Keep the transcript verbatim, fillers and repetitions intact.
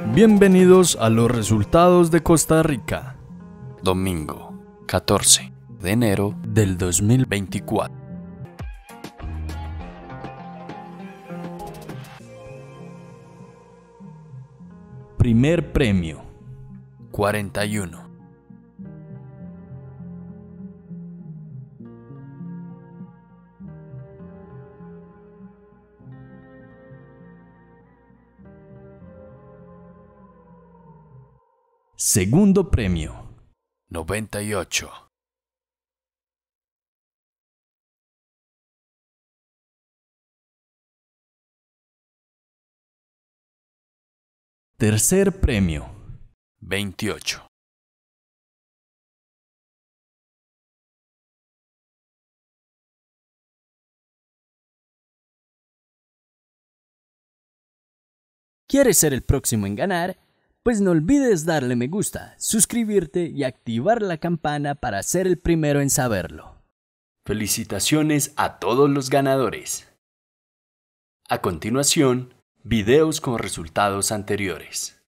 Bienvenidos a los resultados de Costa Rica. Domingo, catorce de enero del dos mil veinticuatro. Primer premio, cuarenta y uno. Segundo premio, noventa y ocho. Tercer premio, veintiocho. ¿Quieres ser el próximo en ganar? Pues no olvides darle me gusta, suscribirte y activar la campana para ser el primero en saberlo. Felicitaciones a todos los ganadores. A continuación, videos con resultados anteriores.